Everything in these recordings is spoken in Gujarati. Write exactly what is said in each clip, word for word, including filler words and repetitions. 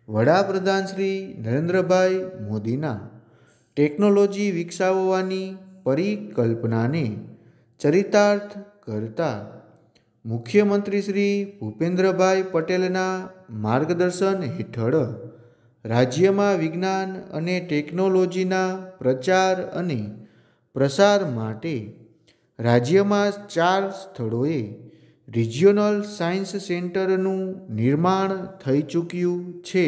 વડાપ્રધાન શ્રી નરેન્દ્રભાઈ મોદીના ટેકનોલોજી વિકસાવવાની પરિકલ્પનાને ચરિતાર્થ કરતા મુખ્યમંત્રી શ્રી ભૂપેન્દ્રભાઈ પટેલના માર્ગદર્શન હેઠળ રાજ્યમાં વિજ્ઞાન અને ટેકનોલોજીના પ્રચાર અને પ્રસાર માટે રાજ્યમાં ચાર સ્થળોએ રિજિયોનલ સાયન્સ સેન્ટરનું નિર્માણ થઈ ચૂક્યું છે.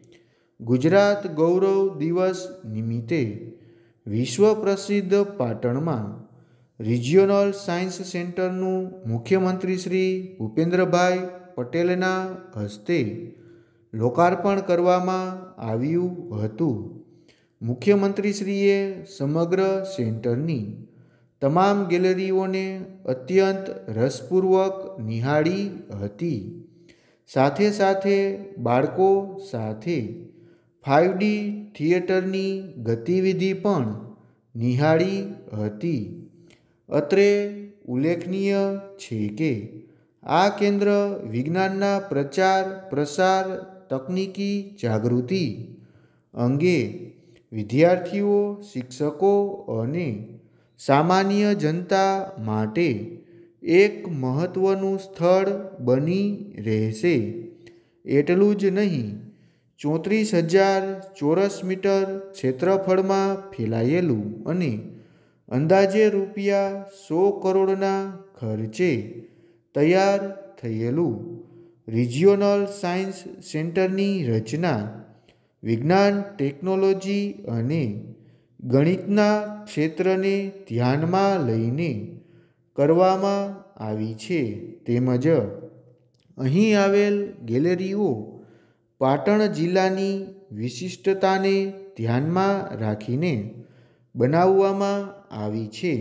ગુજરાત ગૌરવ દિવસ નિમિત્તે વિશ્વ પ્રસિદ્ધ પાટણમાં રિજિયોનલ સાયન્સ સેન્ટરનું મુખ્યમંત્રી શ્રી ભૂપેન્દ્રભાઈ પટેલના હસ્તે લોકાર્પણ કરવામાં આવ્યું હતું. મુખ્યમંત્રીશ્રીએ સમગ્ર સેન્ટરની તમામ ગેલેરીઓને અત્યંત રસપૂર્વક નિહાળી હતી. સાથે સાથે બાળકો સાથે ફાઇવ ડી થિયેટરની ગતિવિધિ પણ નિહાળી હતી. અત્રે ઉલ્લેખનીય છે કે આ કેન્દ્ર વિજ્ઞાનના પ્રચાર પ્રસાર તકનીકી જાગૃતિ અંગે વિદ્યાર્થીઓ, શિક્ષકો અને સામાન્ય જનતા માટે એક મહત્વનું સ્થળ બની રહેશે. એટલું જ નહીં, ચોત્રીસ હજાર ચોરસ મીટર ક્ષેત્રફળમાં ફેલાયેલું અને અંદાજે રૂપિયા સો કરોડના ખર્ચે તૈયાર થયેલું રિજિયોનલ સાયન્સ સેન્ટરની રચના વિજ્ઞાન, ટેકનોલોજી અને ગણિતના ક્ષેત્રને ધ્યાનમાં લઈને કરવામાં આવી છે. તેમજ અહીં આવેલ ગેલેરીઓ પાટણ જિલ્લાની વિશિષ્ટતાને ધ્યાનમાં રાખીને બનાવવામાં આવી છે.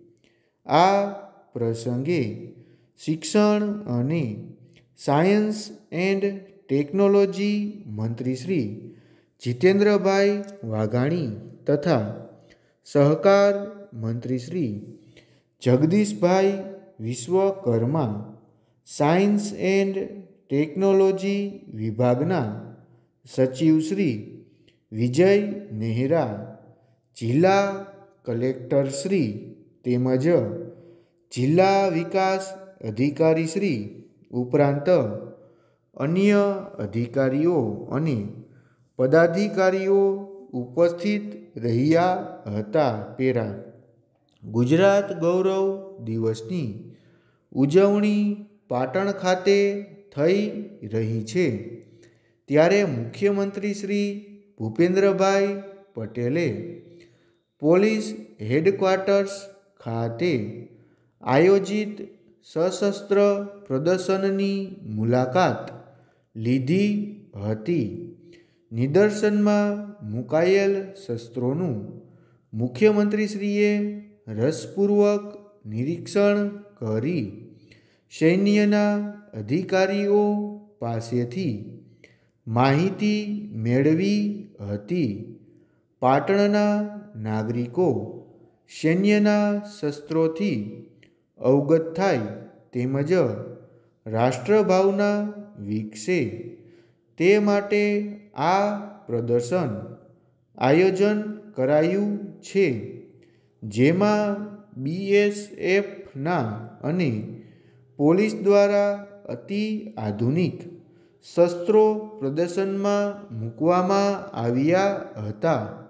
આ પ્રસંગે શિક્ષણ અને સાયન્સ એન્ડ ટેકનોલોજી મંત્રી શ્રી જીતેન્દ્રભાઈ વાઘાણી તથા સહકાર મંત્રી Shri Jagdishbhai Vishwakarma, science and technology વિભાગના સચિવ શ્રી વિજય નેહરા, જિલ્લા કલેક્ટર શ્રી તેમજ જિલ્લા વિકાસ અધિકારી શ્રી ઉપરાંત અન્ય અધિકારીઓ અને પદાધિકારીઓ ઉપસ્થિત રહ્યા હતા. પેરા ગુજરાત ગૌરવ દિવસની ઉજવણી પાટણ ખાતે થઈ રહી છે, ત્યારે મુખ્યમંત્રી શ્રી ભૂપેન્દ્રભાઈ પટેલે પોલીસ હેડક્વાર્ટર્સ ખાતે આયોજિત સશસ્ત્ર પ્રદર્શનની મુલાકાત લીધી હતી. નિદર્શનમાં મુકાયેલ શસ્ત્રોનું મુખ્યમંત્રીશ્રીએ રસપૂર્વક નિરીક્ષણ કરી સૈન્યના અધિકારીઓ પાસેથી માહિતી મેળવી હતી. પાટણના નાગરિકો સૈન્યના શસ્ત્રોથી અવગત થાય તેમજ રાષ્ટ્રભાવના વિકસે તે માટે આ પ્રદર્શન આયોજન કરાયું છે, જેમાં બી એસ એફના અને પોલીસ દ્વારા અતિ આધુનિક શસ્ત્રો પ્રદર્શનમાં મૂકવામાં આવ્યા હતા.